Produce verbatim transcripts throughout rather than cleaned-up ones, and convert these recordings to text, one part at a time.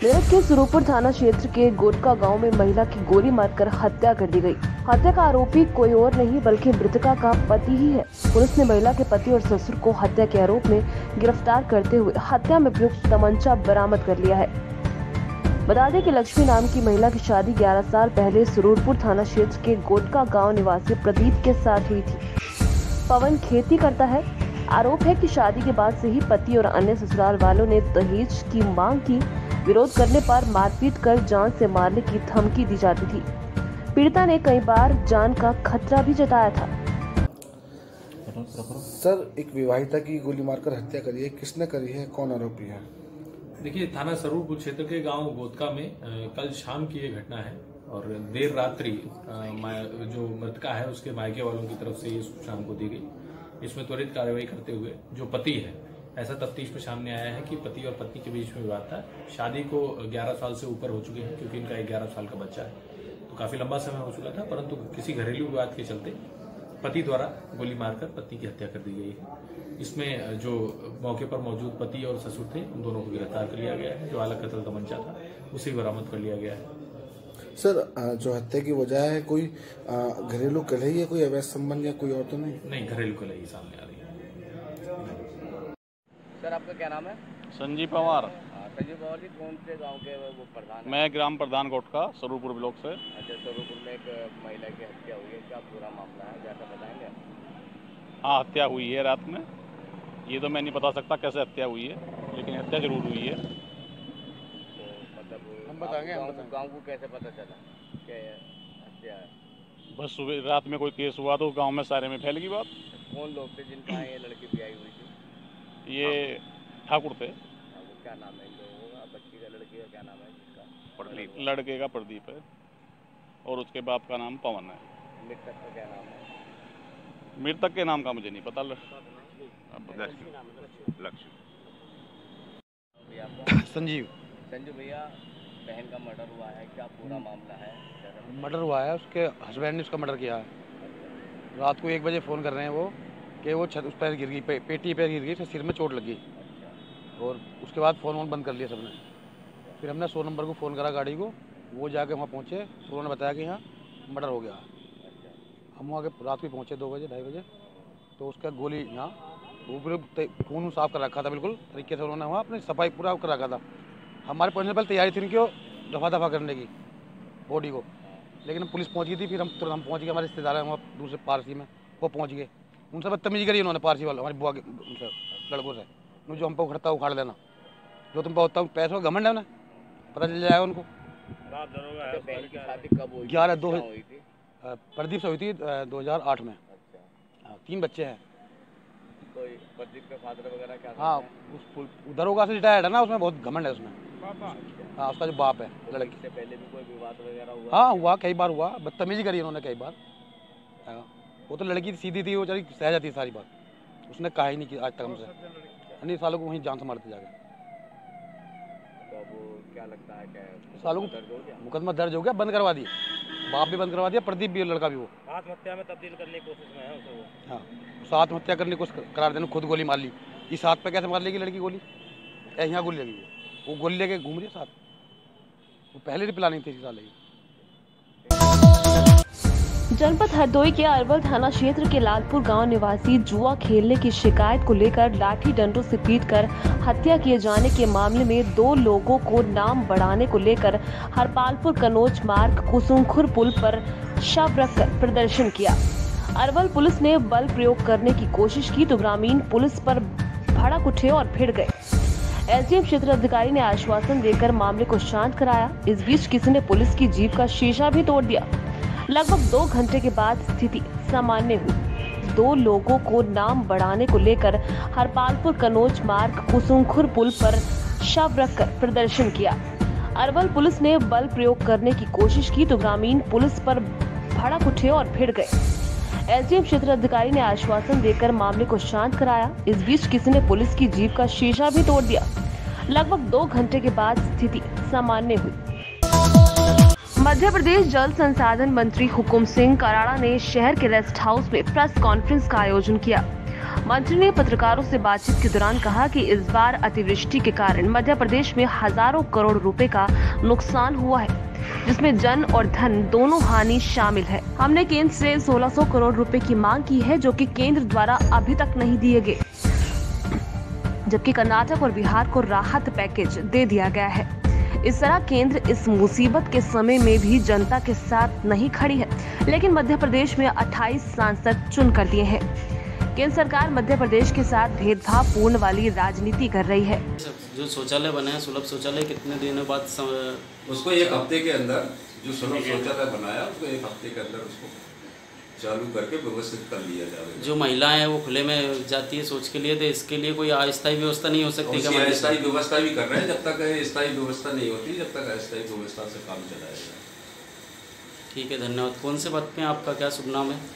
मेरठ के सुरूपुर थाना क्षेत्र के गोटका गांव में महिला की गोली मारकर हत्या कर दी गई। हत्या का आरोपी कोई और नहीं बल्कि मृतका का पति ही है। पुलिस ने महिला के पति और ससुर को हत्या के आरोप में गिरफ्तार करते हुए हत्या में प्रयुक्त तमंचा बरामद कर लिया है। बता दें कि लक्ष्मी नाम की महिला की शादी ग्यारह साल पहले सुरूरपुर थाना क्षेत्र के गोटका गाँव निवासी प्रदीप के साथ हुई थी। पवन खेती करता है। आरोप है कि शादी के बाद से ही पति और अन्य ससुराल वालों ने दहेज की मांग की। विरोध करने पर मारपीट कर जान से मारने की धमकी दी जाती थी। पीड़िता ने कई बार जान का खतरा भी जताया था। सर, एक विवाहिता की गोली मारकर हत्या करी है, किसने करी है, कौन आरोपी है? देखिए, थाना सरूरपुर क्षेत्र के गांव गोटका में कल शाम की ये घटना है और देर रात्रि जो मृतका है उसके मायके वालों की तरफ से ये शाम को दी गई। इसमें त्वरित कार्रवाई करते हुए जो पति है, ऐसा तफ्तीश में सामने आया है कि पति और पत्नी के बीच में विवाद था। शादी को ग्यारह साल से ऊपर हो चुके हैं क्योंकि इनका ग्यारह साल का बच्चा है, तो काफी लंबा समय हो चुका था, परंतु किसी घरेलू विवाद के चलते पति द्वारा गोली मारकर पत्नी की हत्या कर दी गई है। इसमें जो मौके पर मौजूद पति और ससुर थे, उन दोनों को गिरफ्तार कर लिया गया है। जो आला कत्ल तमंचा था उसे बरामद कर लिया गया है। सर, जो हत्या की वजह है, कोई घरेलू कलह है, कोई अवैध संबंध या कोई और तो नहीं? नहीं, घरेलू कलह ही सामने आ रही है। सर, आपका क्या नाम है? संजीव पवार। संजीव पवार जी, कौन से गांव के वो प्रधान हैं? मैं ग्राम प्रधान गोटका सरूरपुर ब्लॉक से। अच्छा, सरूरपुर में एक महिला की हत्या हुई है, क्या पूरा मामला है, जैसा बताएंगे? हाँ, हत्या हुई है रात में। ये तो मैं नहीं बता सकता कैसे हत्या हुई है, लेकिन हत्या जरूर हुई है। तो मतलब हम बताएंगे, हम बताएंगे। गाँव को कैसे पता चला क्या हत्या है? बस सुबह रात में कोई केस हुआ तो गाँव में सारे में फैल गई बात। कौन लोग थे जिनके यहाँ ये लड़की भी आई हुई थी? ये ठाकुर थे। क्या नाम है इन लोगों का? बच्ची का, लड़की का क्या नाम है जिसका? प्रदीप। लड़के का प्रदीप है और उसके बाप का नाम पवन है। मृतक का क्या नाम है? मृतक के नाम का मुझे नहीं पता। संजीव। संजीव भैया, बहन का मर्डर हुआ है, क्या पूरा मामला है? मर्डर हुआ है, उसके हस्बैंड ने उसका मर्डर किया है। रात को एक बजे फ़ोन कर रहे हैं वो कि वो छत उस पैर गिर गई, पे, पेटी पैर गिर गई, तो सिर में चोट लग गई। और उसके बाद फ़ोन वोन बंद कर लिया सबने। फिर हमने सौ नंबर को फ़ोन करा गाड़ी को, वो जाके वहाँ पहुँचे तो उन्होंने बताया कि यहाँ मर्डर हो गया। हम वहाँ के रात को पहुँचे दो बजे ढाई बजे, तो उसका गोली यहाँ वो पूरे खून साफ कर रखा था, बिल्कुल तरीके से उन्होंने वहाँ अपनी सफाई पूरा कर रखा था। हमारे पहुँचने पर तैयारी थी उनकी दफा दफा करने की बॉडी को, लेकिन पुलिस पहुँच गई थी। फिर हम तुरंत हम पहुँच गए, हमारे रिश्तेदार हैं वहाँ दूसरे पारसी में, वो पहुँच गए। उनसे बदतमीजी करी उन्होंने, पारसी वाले हमारी बुआ के उनसे लड़कों से, जो हम पे उखड़ता उखाड़ लेना, जो तुम पे होता हूँ पैसों का घमंड है ना, पता चल जाएगा उनको। ग्यारह दो प्रदीप से हुई थी दो हजार आठ में। हाँ, तीन बच्चे हैं। कोई प्रदीप के फादर वगैरह क्या? हाँ, उस दरोगा से रिटायर्ड है ना, उसमें बहुत घमंड है उसमें। हाँ, उसका जो बाप है लड़की से पहले भी कोई विवाद वगैरह हुआ? हाँ, हुआ, कई बार हुआ, बदतमीजी करी उन्होंने कई बार। हाँ, वो तो लड़की सीधी थी, वो चली सह जाती सारी बात, उसने कहा ही नहीं कि आज तक हमसे। अन्य सालों को वहीं जान से मारते जाके। तो अब क्या लगता है, क्या सालों को मुकदमा दर्ज हो गया, बंद करवा दिया, बाप भी बंद करवा दिया, प्रदीप भी, लड़का भी। वो आत्महत्या में तब्दील करने की कोशिश में है उसे। हाँ, आत्महत्या करने की कोशिश करार देने, खुद गोली मार ली। इस हाथ पे कैसे मार लेगी लड़की गोली? यहाँ गोली लगी, वो गोली लेके घूम रही है साथ, वो पहले भी प्लानिंग थी इस साल की। जनपद हरदोई के अरवल थाना क्षेत्र के लालपुर गांव निवासी जुआ खेलने की शिकायत को लेकर लाठी डंडों से पीटकर हत्या किए जाने के मामले में दो लोगों को नाम बढ़ाने को लेकर हरपालपुर कनौज मार्ग कुसुमखुर पुल पर शव रखकर प्रदर्शन किया। अरवल पुलिस ने बल प्रयोग करने की कोशिश की तो ग्रामीण पुलिस पर भड़क उठे और भिड़ गए। एसडीएम क्षेत्र अधिकारी ने आश्वासन देकर मामले को शांत कराया। इस बीच किसी ने पुलिस की जीप का शीशा भी तोड़ दिया। लगभग दो घंटे के बाद स्थिति सामान्य हुई। दो लोगों को नाम बढ़ाने को लेकर हरपालपुर कनौज मार्ग कुसुमखुर पुल पर शव रखकर प्रदर्शन किया। अरवल पुलिस ने बल प्रयोग करने की कोशिश की तो ग्रामीण पुलिस पर भड़क उठे और भिड़ गए। एसडीएम क्षेत्र अधिकारी ने आश्वासन देकर मामले को शांत कराया। इस बीच किसी ने पुलिस की जीप का शीशा भी तोड़ दिया। लगभग दो घंटे के बाद स्थिति सामान्य हुई। मध्य प्रदेश जल संसाधन मंत्री हुकुम सिंह कराड़ा ने शहर के रेस्ट हाउस में प्रेस कॉन्फ्रेंस का आयोजन किया। मंत्री ने पत्रकारों से बातचीत के दौरान कहा कि इस बार अतिवृष्टि के कारण मध्य प्रदेश में हजारों करोड़ रुपए का नुकसान हुआ है, जिसमें जन और धन दोनों हानि शामिल है। हमने केंद्र से सोलह सौ करोड़ रुपए की मांग की है, जो कि केंद्र द्वारा अभी तक नहीं दिए गए, जबकि कर्नाटक और बिहार को राहत पैकेज दे दिया गया है। इस तरह केंद्र इस मुसीबत के समय में भी जनता के साथ नहीं खड़ी है, लेकिन मध्य प्रदेश में अट्ठाईस सांसद चुन कर दिए हैं। केंद्र सरकार मध्य प्रदेश के साथ भेदभाव पूर्ण वाली राजनीति कर रही है। जो शौचालय बने हैं, सुलभ शौचालय, कितने दिनों बाद सम... उसको एक हफ्ते के अंदर जो सुलभ शौचालय बनाया उसको एक हफ्ते के अंदर उसको चालू करके व्यवस्थित कर लिया जाएगा। जो महिलाएं हैं वो खुले में जाती है शौच के लिए, तो इसके लिए कोई अस्थायी व्यवस्था नहीं हो सकती? अस्थायी व्यवस्था भी कर रहे हैं, जब तक स्थायी व्यवस्था नहीं होती जब तक अस्थायी व्यवस्था से काम चलाया जाए। ठीक है, धन्यवाद। कौन से पद पे आपका क्या शुभ नाम है?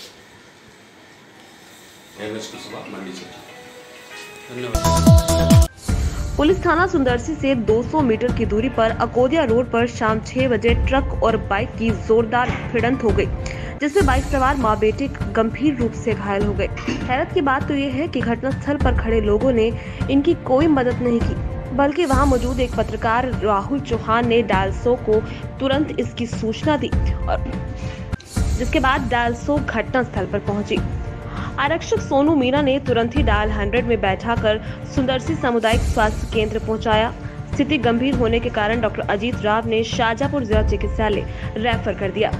मंडी से। धन्यवाद। पुलिस थाना सुंदरसी से दो सौ मीटर की दूरी पर अकोदिया रोड पर शाम छह बजे ट्रक और बाइक की जोरदार भिड़ंत हो गई, जिसमें बाइक सवार मां बेटे गंभीर रूप से घायल हो गए। हैरत की बात तो ये है कि घटनास्थल पर खड़े लोगों ने इनकी कोई मदद नहीं की, बल्कि वहां मौजूद एक पत्रकार राहुल चौहान ने डालसो को तुरंत इसकी सूचना दी, और जिसके बाद डालसो घटनास्थल पर पहुंची। आरक्षक सोनू मीना ने तुरंत ही डायल हंड्रेड में बैठाकर सुंदरसी सामुदायिक स्वास्थ्य केंद्र पहुंचाया। स्थिति गंभीर होने के कारण डॉक्टर अजीत राव ने शाजापुर जिला चिकित्सालय रेफर कर दिया।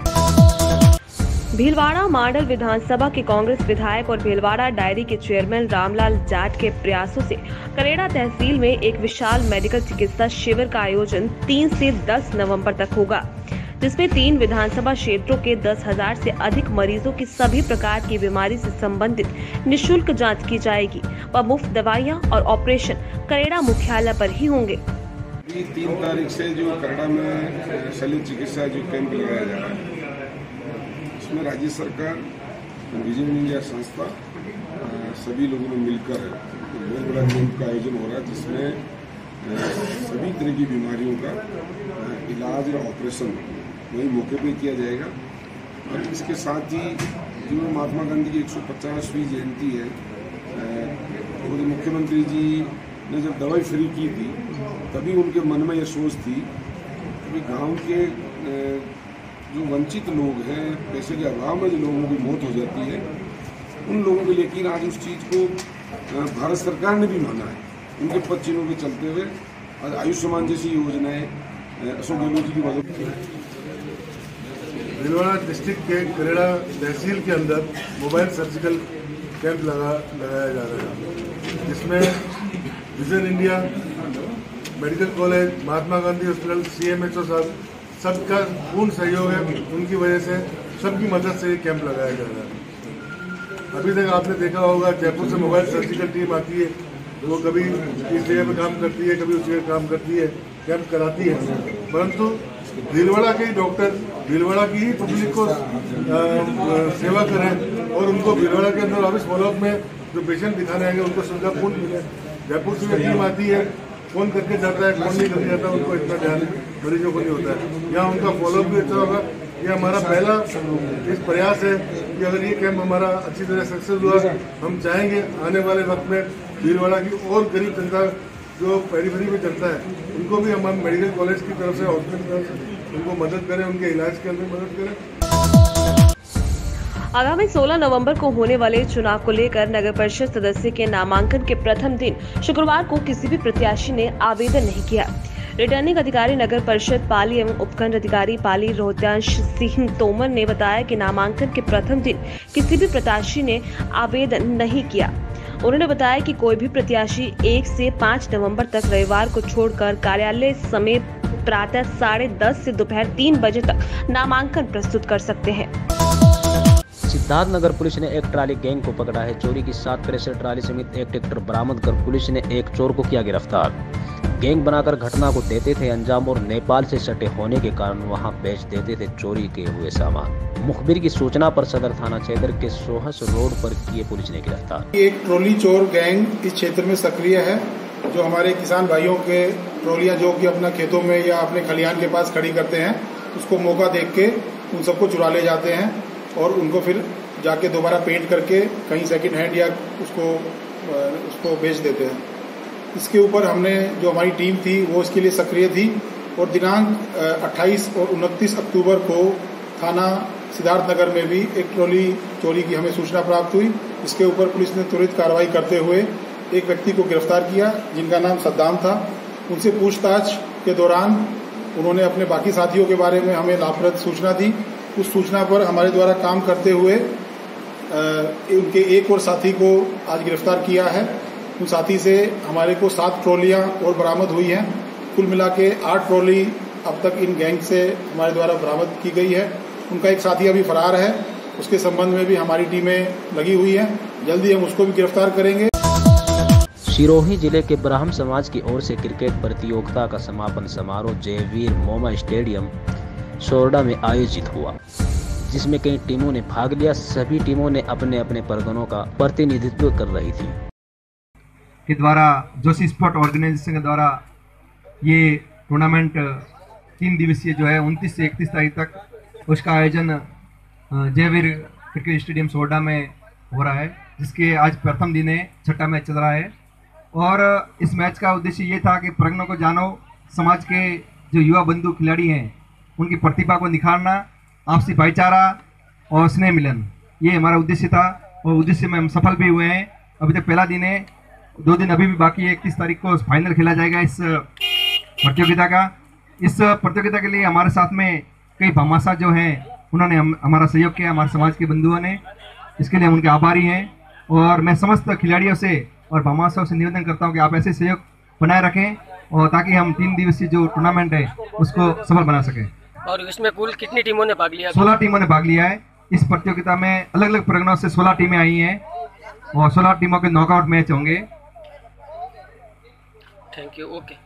भीलवाड़ा मांडल विधानसभा के कांग्रेस विधायक और भीलवाड़ा डायरी के चेयरमैन रामलाल जाट के प्रयासों से करेड़ा तहसील में एक विशाल मेडिकल चिकित्सा शिविर का आयोजन तीन से दस नवंबर तक होगा, जिसमें तीन विधानसभा क्षेत्रों के दस हजार से अधिक मरीजों की सभी प्रकार की बीमारी से संबंधित निःशुल्क जांच की जाएगी व मुफ्त दवाइयां और ऑपरेशन करेड़ा मुख्यालय पर ही होंगे। तीन तारीख से जो करेड़ा में शल्य चिकित्सा जो कैंप लगाया जा रहा है, इसमें राज्य सरकार, विजन इंडिया संस्था, सभी लोगों ने मिलकर बहुत बड़ा कैंप का आयोजन हो रहा है, जिसमें सभी तरह की बीमारियों का इलाज और ऑपरेशन वही मौके पे किया जाएगा। और इसके साथ ही जो महात्मा गांधी की एक सौ पचासवीं जयंती है, वो जो मुख्यमंत्री जी ने जब दवाई फ्री की थी, तभी उनके मन में यह सोच थी कि गांव के जो वंचित लोग हैं, पैसे के अभाव में जो लोगों की मौत हो जाती है, उन लोगों के लेकिन आज उस चीज़ को भारत सरकार ने भी माना है। उनके पद चिन्हों के चलते हुए आज आयुष्मान जैसी योजनाएं अशोक गहलोत जी की मदद की। भीलवाड़ा डिस्ट्रिक्ट के करेड़ा तहसील के अंदर मोबाइल सर्जिकल कैंप लगा लगाया जा रहा है, जिसमें vision India, medical college, Mahatma Gandhi hospital, C M H O साहब, सबका पूर्ण सहयोग है। उनकी वजह से, सबकी मदद से ये कैंप लगाया जा रहा है। अभी तक आपने देखा होगा जयपुर से मोबाइल सर्जिकल टीम आती है, वो कभी इस जगह पे काम करती है, कभी उस जगह काम करती है, कैंप कराती है, परंतु भीलवाड़ा के ही डॉक्टर भीलवाड़ा की ही पब्लिक को आ, सेवा करें और उनको भीलवाड़ा के अंदर ऑफिस फॉलोअप में जो पेशेंट दिखाने आएंगे उनको सुविधा पूर्ण मिले। जयपुर से टीम आती है, फोन करके जाता है, फोन नहीं करके जाता, उनको इतना ध्यान मरीजों को नहीं होता है। यहाँ उनका फॉलोअप भी अच्छा होगा। ये हमारा पहला इस प्रयास है कि अगर ये कैंप हमारा अच्छी तरह सक्सेस हुआ, हम चाहेंगे आने वाले वक्त में भीलवाड़ा की और गरीब जनता जो पेरीफेरी में जनता है, उनको भी हम मेडिकल कॉलेज की तरफ से, हॉस्पिटल की तरफ से उनको मदद करें, उनके इलाज के अंदर मदद करें। आगामी सोलह नवंबर को होने वाले चुनाव को लेकर नगर परिषद सदस्य के नामांकन के प्रथम दिन शुक्रवार को किसी भी प्रत्याशी ने आवेदन नहीं किया। रिटर्निंग अधिकारी नगर परिषद पाली एवं उपखंड अधिकारी पाली रोहतांश सिंह तोमर ने बताया कि नामांकन के प्रथम दिन किसी भी प्रत्याशी ने आवेदन नहीं किया। उन्होंने बताया कि कोई भी प्रत्याशी एक से पाँच नवंबर तक रविवार को छोड़कर कार्यालय समय प्रातः साढ़े दस से दोपहर तीन बजे तक नामांकन प्रस्तुत कर सकते हैं। सिद्धार्थनगर पुलिस ने एक ट्राली गैंग को पकड़ा है। चोरी की सात क्रेशर ट्राली समेत एक ट्रैक्टर बरामद कर पुलिस ने एक चोर को किया गिरफ्तार। गैंग बनाकर घटना को देते थे अंजाम और नेपाल से सटे होने के कारण वहां बेच देते थे चोरी के हुए सामान। मुखबिर की सूचना पर सदर थाना क्षेत्र के सोहस रोड पर किए पुलिस ने गिरफ्तार। एक ट्रॉली चोर गैंग इस क्षेत्र में सक्रिय है, जो हमारे किसान भाइयों के ट्रॉलियां जो कि अपना खेतों में या अपने खलिहान के पास खड़ी करते हैं, उसको मौका देख के उन सबको चुरा ले जाते हैं और उनको फिर जाके दोबारा पेंट करके कहीं सेकंड हैंड या उसको उसको बेच देते हैं। इसके ऊपर हमने जो हमारी टीम थी वो इसके लिए सक्रिय थी और दिनांक अट्ठाईस और उनतीस अक्टूबर को थाना सिद्धार्थनगर में भी एक ट्रॉली चोरी की हमें सूचना प्राप्त हुई। इसके ऊपर पुलिस ने त्वरित कार्रवाई करते हुए एक व्यक्ति को गिरफ्तार किया जिनका नाम सद्दाम था। उनसे पूछताछ के दौरान उन्होंने अपने बाकी साथियों के बारे में हमें लाभप्रद सूचना दी। उस सूचना पर हमारे द्वारा काम करते हुए उनके एक और साथी को आज गिरफ्तार किया है। उन साथी से हमारे को सात ट्रॉलियां और बरामद हुई हैं। कुल मिला के आठ ट्रॉली अब तक इन गैंग से हमारे द्वारा बरामद की गई है। उनका एक साथी अभी फरार है, उसके संबंध में भी हमारी टीमें लगी हुई हैं। जल्दी हम उसको भी गिरफ्तार करेंगे। सिरोही जिले के ब्राह्म समाज की ओर से क्रिकेट प्रतियोगिता का समापन समारोह जयवीर मोमा स्टेडियम सोरडा में आयोजित हुआ, जिसमें कई टीमों ने भाग लिया। सभी टीमों ने अपने अपने परगनों का प्रतिनिधित्व कर रही थी। के द्वारा जोशी स्पोर्ट ऑर्गेनाइजेशन के द्वारा ये टूर्नामेंट तीन दिवसीय जो है उनतीस से इकतीस तारीख तक उसका आयोजन जयवीर क्रिकेट स्टेडियम सोरडा में हो रहा है, जिसके आज प्रथम दिन है, छठा मैच चल रहा है। और इस मैच का उद्देश्य ये था कि प्रगनों को जानो, समाज के जो युवा बंधु खिलाड़ी हैं उनकी प्रतिभा को निखारना, आपसी भाईचारा और स्नेह मिलन, ये हमारा उद्देश्य था और उद्देश्य में हम सफल भी हुए हैं। अभी तक पहला दिन है, दो दिन अभी भी बाकी है। इकतीस तारीख को फाइनल खेला जाएगा इस प्रतियोगिता का। इस प्रतियोगिता के लिए हमारे साथ में कई भामाशाह जो हैं उन्होंने हम, हमारा सहयोग किया, हमारे समाज के बंधुओं ने। इसके लिए हम उनके आभारी हैं और मैं समस्त खिलाड़ियों से और भामाशाह से निवेदन करता हूं कि आप ऐसे सहयोग बनाए रखें और ताकि हम तीन दिवसीय जो टूर्नामेंट है उसको सफल बना सकें। और इसमें कुल कितनी टीमों ने भाग लिया? सोलह टीमों ने भाग लिया है। इस प्रतियोगिता में अलग अलग प्रगणों से सोलह टीमें आई हैं और सोलह टीमों के नॉकआउट मैच होंगे। Thank you. ओके।